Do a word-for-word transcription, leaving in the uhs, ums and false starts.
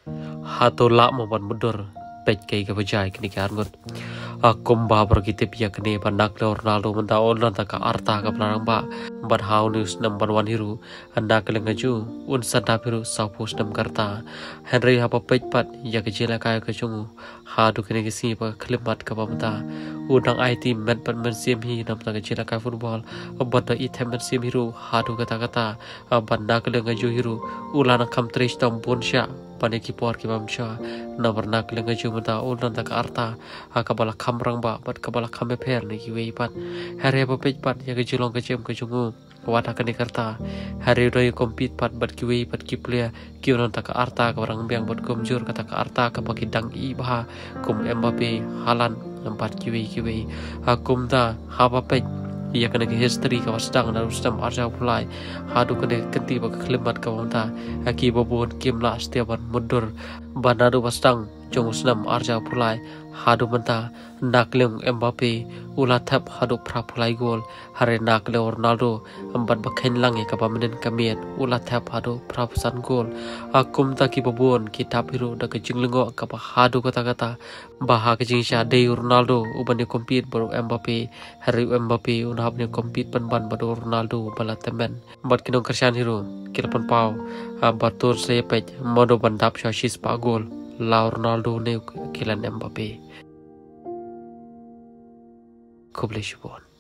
Hato la mo ban mudur pej kai ka bajai kini ka arngot. Akum ba berkitip ya kene pandak le Ronaldo menta online ta ka arta ka pelarang ba ban hau news number one hiru anda ke lengaju un sada biru sau post nam karta Henry hapa pej pat ya ke jela kaya ke chungu ha du kene ke si pa klimat ka pamta udang I T men pat men sim hi nam ta ke jela kaya football ban da item men sim hiru ha du kata kata banda ke lengaju hiru ulana kam trish tam bonsha pane ki por ki bamcha na warna ke lengaju menta online ta ka arta akabala kamrang ba bat kabala kame per ni ki wei pat hari apa pej pat ya ke jilong ke cem ke chungu wata kani karta hari doi compete pat bat ki wei pat ki player ki unon ta ka arta ka orang biang bat komjur kata ka arta ka bagi dang i bah kum Mbappe Haaland empat ki wei ki wei akum da hapa pej ia kena ke history ka wasdang na rustam arja pulai hadu kena kenti ba klimat ka wanta aki babun kimla setiap mundur banadu wasdang jong usnam arja pulai hadu menta naklem Mbappe ula thap hadu pra pulai gol hare nakle Ronaldo empat bakhen lange ka pamenen kamiet ula thap hadu pra pesan gol akum ta ki babun kitab hiru da ke jinglengo ka pa hadu kata kata baha ke jingsha de Ronaldo ubani compete baru Mbappe hari Mbappe unhab ne compete ban ban baru Ronaldo bala temen bat kinong kersian hiru kilapan pau batur saya pej modo bandap shashis pa gol la Ronaldo ne kilan Mbappe Kublai Shubon